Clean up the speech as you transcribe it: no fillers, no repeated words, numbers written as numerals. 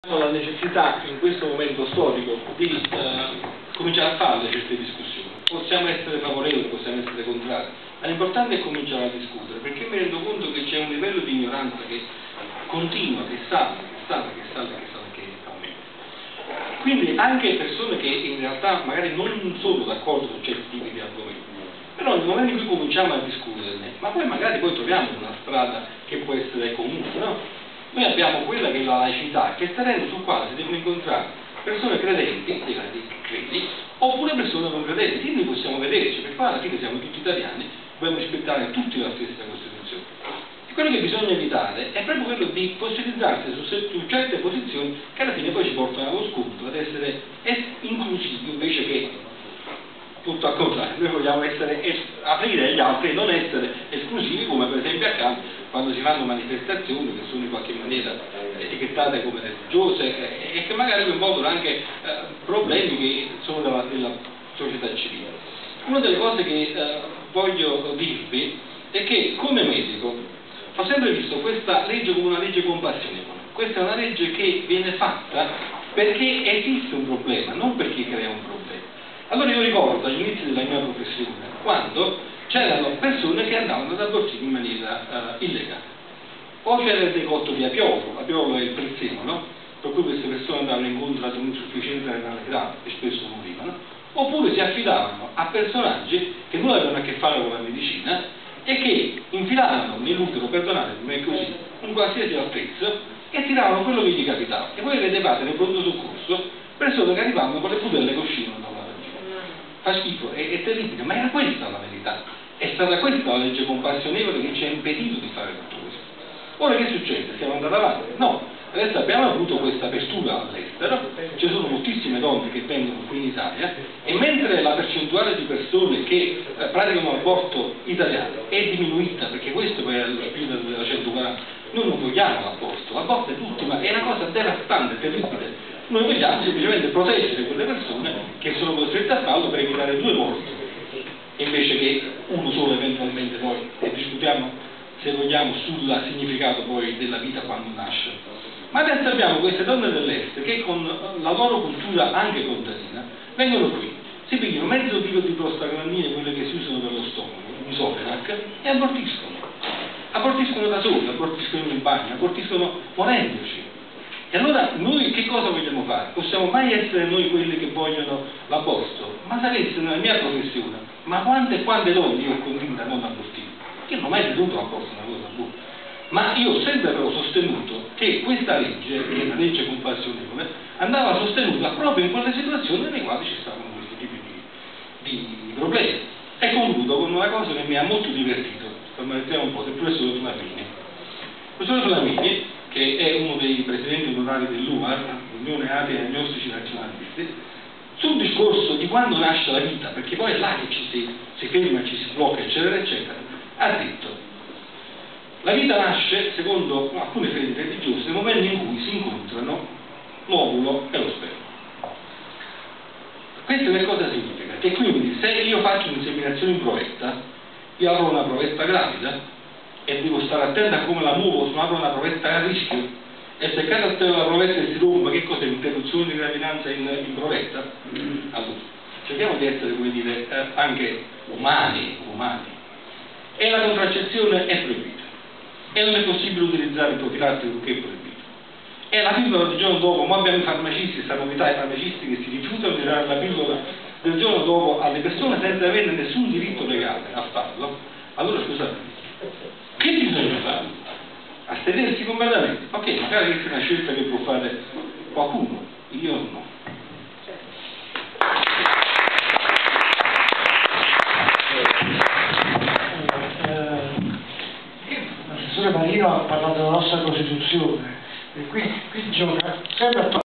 La necessità in questo momento storico di cominciare a fare certe discussioni. Possiamo essere favorevoli, possiamo essere contrari, ma l'importante è cominciare a discutere, perché mi rendo conto che c'è un livello di ignoranza che continua, che sale, che aumenta. Quindi anche persone che in realtà magari non sono d'accordo su certi tipi di argomenti, però nel momento in cui cominciamo a discuterne, ma poi magari troviamo una strada che può essere comune, no? Noi abbiamo quella che è la laicità, che è il terreno sul quale si devono incontrare persone credenti, credi, oppure persone non credenti, quindi possiamo vederci, perché alla fine siamo tutti italiani, dobbiamo rispettare tutti la stessa Costituzione. E quello che bisogna evitare è proprio quello di fossilizzarsi su certe posizioni che alla fine poi ci portano allo scontro, ad essere inclusivi invece che tutto al contrario. Noi vogliamo aprire agli altri e non essere esclusivi, come per esempio accade quando si fanno manifestazioni che sono in qualche maniera etichettate come religiose e che magari coinvolgono anche problemi che sono della società civile. Una delle cose che voglio dirvi è che come medico ho sempre visto questa legge come una legge compassionevole. Questa è una legge che viene fatta perché esiste un problema, non perché crea un problema. Allora io ricordo agli inizi della mia professione, quando c'erano persone che andavano ad abortire in maniera illegale. O c'era il decotto di Apiolo è il prezzemolo, no? Per cui queste persone andavano incontro ad un'insufficienza renale grave e spesso morivano, oppure si affidavano a personaggi che nulla avevano a che fare con la medicina e che infilavano nell'utero, perdonatemi così, un qualsiasi altezza e tiravano quello che gli capitava. E voi vedevate nel pronto soccorso persone che arrivavano con le budelle che uscivano dalla vagina. Fa schifo, è terribile, ma era questa la verità. È stata questa la legge compassionevole che ci ha impedito di fare tutto questo. Ora che succede? Siamo andati avanti? No, adesso abbiamo avuto questa apertura all'estero, ci sono moltissime donne che vengono qui in Italia e mentre la percentuale di persone che praticano l'aborto italiano è diminuita, perché questo poi è lo spirito della 140, noi non vogliamo l'aborto è tutto, ma è una cosa devastante, terribile. Noi vogliamo semplicemente proteggere quelle persone che sono costrette a farlo per evitare 2 morti, invece che uno solo eventualmente poi, e discutiamo se vogliamo sul significato poi della vita quando nasce. Ma adesso abbiamo queste donne dell'est che con la loro cultura anche contadina vengono qui, si pigliano mezzo chilo di prostaglandine, quelle che si usano per lo stomaco, Isofenac, e abortiscono da soli, abortiscono in bagno, abortiscono ponendoci. E allora noi che cosa vogliamo fare? Possiamo mai essere noi quelli che vogliono l'aborto? Ma sapete, nella mia professione, ma quante e quante donne io ho convinto a non abortire? Io non ho mai ritenuto l'aborto una cosa buona. Ma io ho sempre però sostenuto che questa legge, che è una legge compassionevole, andava sostenuta proprio in quelle situazioni nelle quali ci stavano questi tipi di problemi. E concludo con una cosa che mi ha molto divertito, permettiamo un po', del professore Flamini. Il professore Flamini, che è uno dei presidenti onorari dell'UAR, l'Unione Atei Agnostici Nazionalisti, sul discorso di quando nasce la vita, perché poi è là che ci si ferma, ci si blocca, eccetera, eccetera, ha detto: la vita nasce, secondo alcune fedi religiose, nel momento in cui si incontrano l'ovulo e lo sperma. Questo che cosa significa? Che quindi se io faccio un'inseminazione in provetta, io avrò una provetta gravida, e devo stare attento a come la muovo, se non apro una provetta a rischio, e se cada stella la provetta si rompe, che cos'è? Interruzione di gravidanza in provetta? Allora, cerchiamo di essere, come dire, anche umani. E la contraccezione è proibita, e non è possibile utilizzare il profilattico che è proibito. E la pillola del giorno dopo, ma abbiamo i farmacisti, questa novità, i farmacisti che si rifiutano di dare la pillola del giorno dopo alle persone senza avere nessun diritto legale a farlo. Allora scusate, che bisogna fare? Astenersi completamente? Ok, magari questa è una scelta che può fare qualcuno, io no. L'assessore Marino ha parlato della nostra Costituzione e qui gioca sempre a